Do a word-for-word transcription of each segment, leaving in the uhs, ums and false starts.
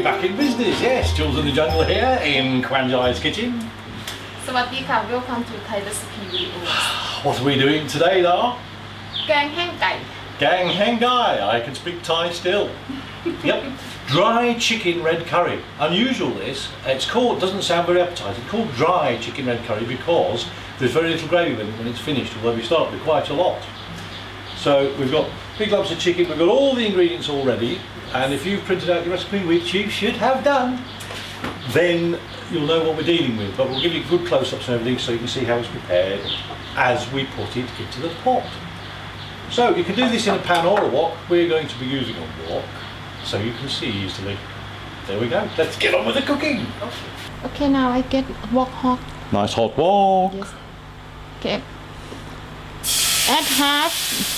back in business. Yes, Jules and the Jungle here in Kwanjai's kitchen. สวัสดีค่ะ Welcome to Thai Recipe Videos. What are we doing today, Da? แกงแห้งไก่ Gang Heng Gai. I can speak Thai still. Yep. Dry chicken red curry. Unusual this. It's called, doesn't sound very appetizing. It's called dry chicken red curry because there's very little gravy when, when it's finished, although we start with quite a lot. So we've got big lumps of chicken, we've got all the ingredients already, and if you've printed out your recipe, which you should have done, then you'll know what we're dealing with. But we'll give you good close-ups and everything so you can see how it's prepared as we put it into the pot. So you can do this in a pan or a wok. We're going to be using a wok so you can see easily. There we go. Let's get on with the cooking. Okay. Okay, now I get wok hot. Nice hot wok. Yes. Okay. Add half.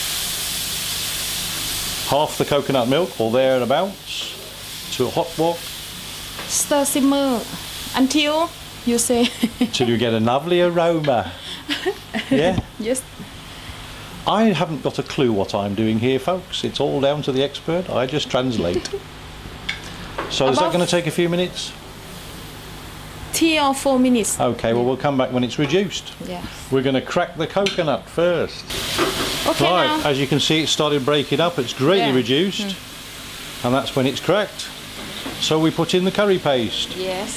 Half the coconut milk or thereabouts to a hot wok. Stir simmer until you say. Till you get a lovely aroma. Yeah? Yes. I haven't got a clue what I'm doing here, folks. It's all down to the expert. I just translate. So is that going to take a few minutes? Three or four minutes. Okay, well we'll come back when it's reduced. Yeah. We're going to crack the coconut first. Okay, Right, now. as you can see it's started breaking up. It's greatly Yeah. reduced. And that's when it's cracked. So we put in the curry paste. Yes.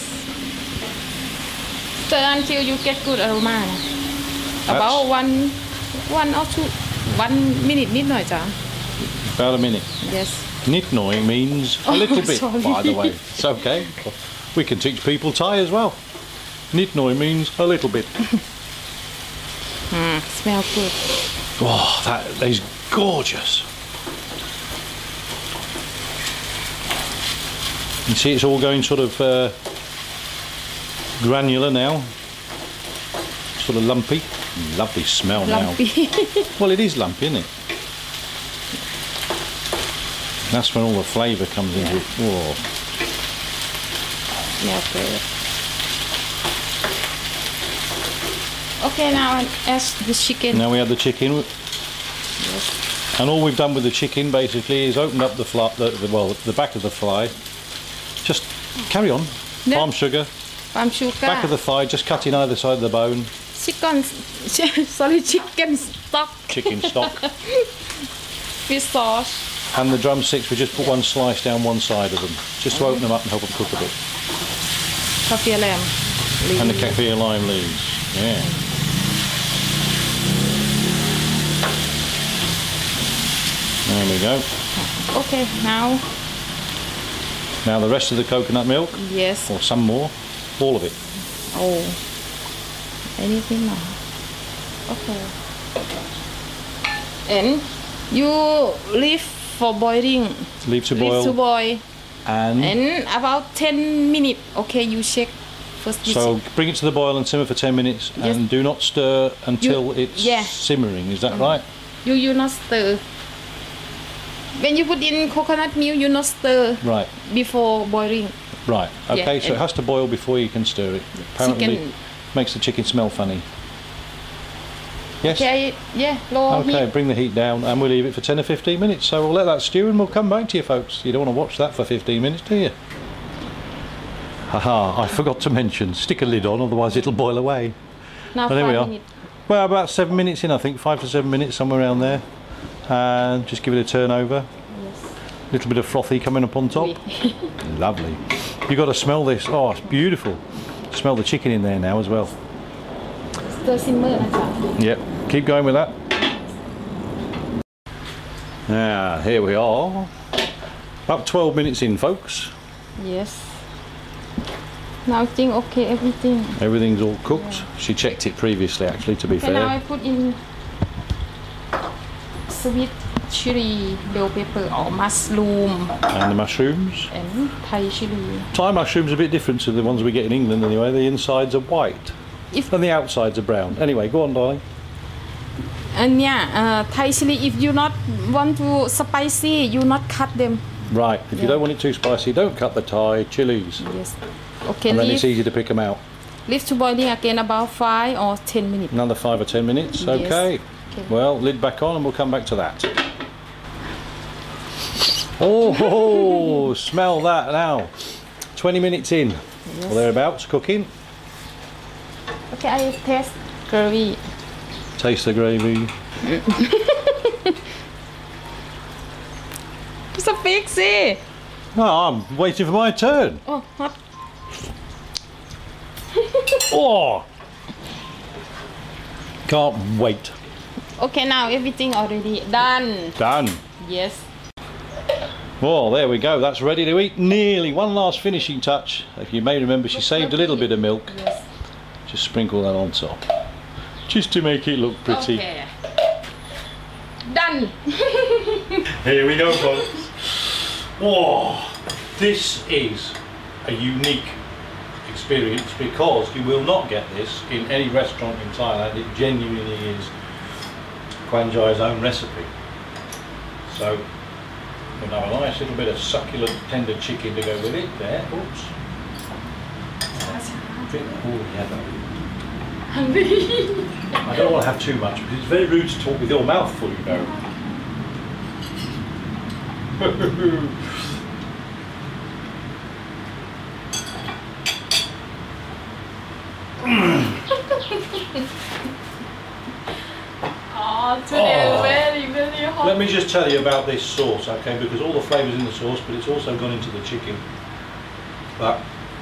Stir until you get good aroma. About one, one or two, one minute นิดหน่อยจ้ะ About a minute. Yes. Nitnoi means a Oh, little bit, sorry. by the way. It's okay. We can teach people Thai as well. Nitnoi means a little bit. Mm, smell good. Oh, that is gorgeous. You see it's all going sort of uh, granular now. Sort of lumpy. Lovely smell Lumpy. now. Well, it is lumpy, isn't it? That's when all the flavour comes into it. Oh. Smell good. Okay, now I add the chicken. Now we add the chicken. Yes. And all we've done with the chicken basically is open up the fly, the, the, well, the back of the fly. Just carry on. Yeah. Palm sugar. Palm sugar. Back of the thigh, just cut in either side of the bone. Chicken. Sorry, chicken stock. Chicken stock. With sauce. And the drumsticks, we just put one slice down one side of them, just to open them up and help them cook a bit. Kaffir lamb. And the kaffir lime leaves. Yeah. There we go. Okay, now. Now the rest of the coconut milk, Yes. or some more, all of it. Oh. Anything more? Okay. And you leave for boiling. Leave to Leave to boil. boil. And And about ten minutes. Okay, you check first. You so check. bring it to the boil and simmer for ten minutes, Yes. and do not stir until You- it's yeah. simmering. Is that right? You you not stir. When you put in coconut milk, you not stir Right. before boiling. Right. Okay. Yeah, so it and- has to boil before you can stir it. Apparently, Chicken. makes the chicken smell funny. Yes. Okay, yeah, low Okay, heat. bring the heat down and we'll leave it for ten or fifteen minutes. So we'll let that stew and we'll come back to you folks. You don't want to watch that for fifteen minutes, do you? Haha, I forgot to mention, stick a lid on otherwise it'll boil away. Now Well, there we five are. minutes. Well, about seven minutes in I think, five to seven minutes, somewhere around there. And just give it a turn over. Yes. Little bit of frothy coming up on top. Lovely. You've got to smell this. Oh, it's beautiful. Smell the chicken in there now as well. Stir simmer นะจ๊ะ Yep, keep going with that. Ah, here we are. About twelve minutes in, folks. Yes. Now think okay everything. Everything's all cooked. She checked it previously, actually, to be Okay, now I fair. put in sweet chili bell pepper or mushroom And the mushrooms. and Thai chili. Thai mushrooms are a bit different to the ones we get in England anyway. The insides are white If and the outsides are brown. Anyway, go on, darling. and yeah, uh, Thai chili. If you not want to spicy, you not cut them. Right, if you Yeah. don't want it too spicy, don't cut the Thai chilies. Yes. Okay. And then Leave, it's easy to pick them out. leave to boiling again about five or ten minutes. Another five or ten minutes. Yes. Okay. Okay. Well, lid back on and we'll come back to that. Oh, smell that now. twenty minutes in, Yes. or thereabouts, cooking. Okay, I taste gravy. Taste the gravy. Speak, see. Oh, I'm waiting for my turn. Oh, hot. Oh! Can't wait. Okay, now everything already done. Done. Yes. Well, there we go. That's ready to eat. Nearly. One last finishing touch. If you may remember, she saved a little bit of milk. Yes. Just sprinkle that on top. Just to make it look pretty. Okay. Done. Here we go, folks. Whoa! This is a unique experience because you will not get this in any restaurant in Thailand. It genuinely is Kwan Chai's own recipe. So we'll have a nice little bit of succulent tender chicken to go with it there. Oops. Oh, yeah, I don't want to have too much because it's very rude to talk with your mouth full, you know. Oh, today Oh. very, very hot. Let me just tell you about this sauce, okay, because all the flavour's in the sauce, but it's also gone into the chicken. But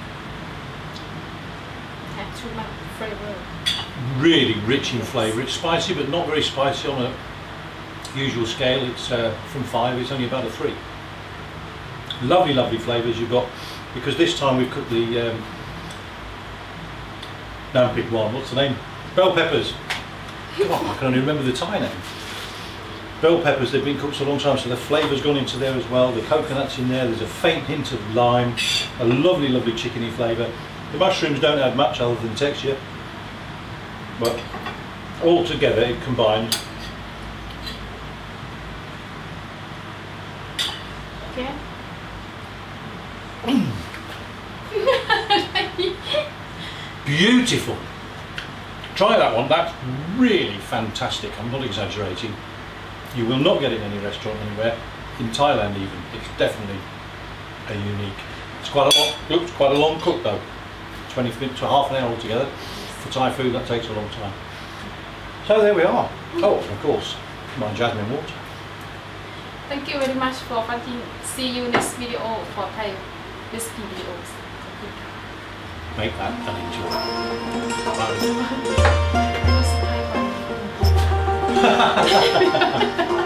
Had too much flavor. really rich in flavour. It's spicy, but not very spicy on a usual scale. It's uh, from five, it's only about a three. Lovely, lovely flavours you've got, because this time we've cooked the um, Nampik one. What's the name? Bell peppers. God, I can only remember the Thai name. Bell peppers, they've been cooked for a long time, so the flavour's gone into there as well. The coconut's in there, there's a faint hint of lime, a lovely, lovely chickeny flavour. The mushrooms don't add much other than texture, but all together it combines. Okay. Beautiful. Try that one, that's really fantastic. I'm not exaggerating. You will not get it in any restaurant anywhere, in Thailand even. It's definitely a unique. It's quite a long, oops, quite a long cook though. twenty minutes to half an hour altogether. For Thai food, that takes a long time. So there we are. Oh, of course, my jasmine water. Thank you very much for watching. See you next video for Thai recipe videos. Make that and enjoy. Bye. Bye.